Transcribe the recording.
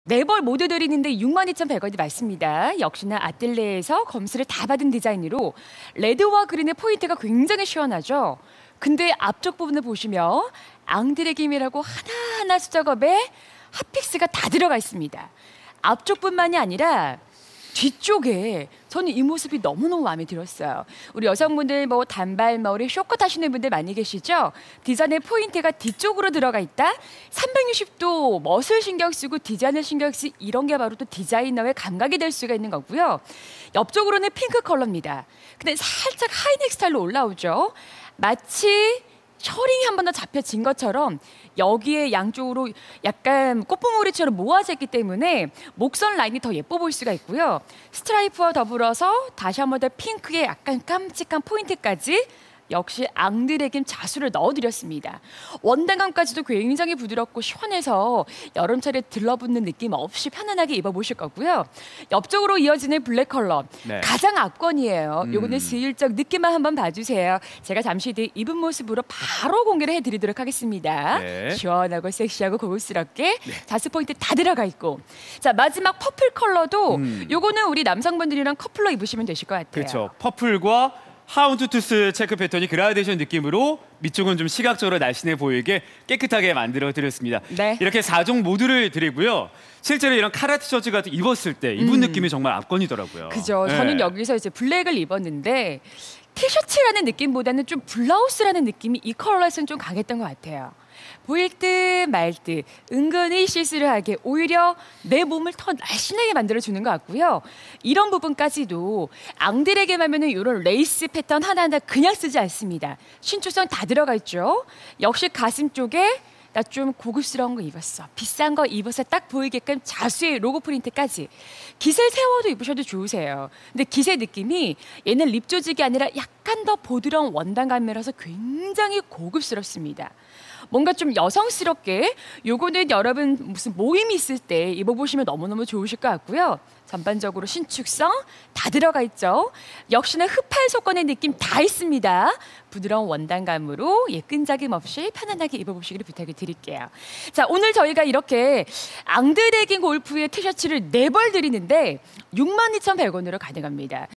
네 벌 모두 드리는데 62,100원이 맞습니다. 역시나 아뜰레에서 검수를 다 받은 디자인으로 레드와 그린의 포인트가 굉장히 시원하죠. 근데 앞쪽 부분을 보시면 앙드레 김이라고 하나하나 수작업에 핫픽스가 다 들어가 있습니다. 앞쪽뿐만이 아니라 뒤쪽에 저는 이 모습이 너무너무 마음에 들었어요. 우리 여성분들 뭐 단발머리 쇼컷 하시는 분들 많이 계시죠? 디자인의 포인트가 뒤쪽으로 들어가 있다. 360도 멋을 신경 쓰고 디자인을 신경 쓰 이런 게 바로 또 디자이너의 감각이 될 수가 있는 거고요. 옆쪽으로는 핑크 컬러입니다. 근데 살짝 하이넥 스타일로 올라오죠. 마치 셔링이 한 번 더 잡혀진 것처럼 여기에 양쪽으로 약간 꽃봉오리처럼 모아져 있기 때문에 목선 라인이 더 예뻐 보일 수가 있고요. 스트라이프와 더불어서 다시 한 번 더 핑크의 약간 깜찍한 포인트까지 역시 앙드레김 자수를 넣어드렸습니다. 원단감까지도 굉장히 부드럽고 시원해서 여름철에 들러붙는 느낌 없이 편안하게 입어보실 거고요. 옆쪽으로 이어지는 블랙 컬러, 네. 가장 압권이에요. 요거는 슬쩍 느낌만 한번 봐주세요. 제가 잠시 뒤에 입은 모습으로 바로 공개를 해드리도록 하겠습니다. 네. 시원하고 섹시하고 고급스럽게 자수 포인트 다 들어가 있고, 자 마지막 퍼플 컬러도 요거는 우리 남성분들이랑 커플로 입으시면 되실 것 같아요. 그렇죠. 퍼플과 하운드 투스 체크 패턴이 그라데이션 느낌으로 밑쪽은 좀 시각적으로 날씬해 보이게 깨끗하게 만들어 드렸습니다. 네. 이렇게 4종 모두를 드리고요. 실제로 이런 카라 티셔츠 같은 입었을 때 입은 느낌이 정말 압권이더라고요. 그죠. 네. 저는 여기서 이제 블랙을 입었는데 티셔츠라는 느낌보다는 좀 블라우스라는 느낌이 이 컬러에서는 좀 강했던 것 같아요. 보일 듯 말 듯 은근히 시스루하게 오히려 내 몸을 더 날씬하게 만들어주는 것 같고요. 이런 부분까지도 앙드레게 하면은 이런 레이스 패턴 하나하나 그냥 쓰지 않습니다. 신축성 다 들어가 있죠. 역시 가슴 쪽에 나 좀 고급스러운 거 입었어. 비싼 거 입어서 딱 보이게끔 자수의 로고 프린트까지. 깃을 세워도 입으셔도 좋으세요. 근데 깃의 느낌이 얘는 립 조직이 아니라 약간 더 부드러운 원단감이라서 굉장히 고급스럽습니다. 뭔가 좀 여성스럽게 요거는 여러분 무슨 모임이 있을 때 입어보시면 너무너무 좋으실 것 같고요. 전반적으로 신축성 다 들어가 있죠. 역시나 흡할 속건의 느낌 다 있습니다. 부드러운 원단감으로 끈적임 없이 편안하게 입어보시기를 부탁을 드릴게요. 자, 오늘 저희가 이렇게 앙드레긴 골프의 티셔츠를 4벌 드리는데 62,100원으로 가능합니다.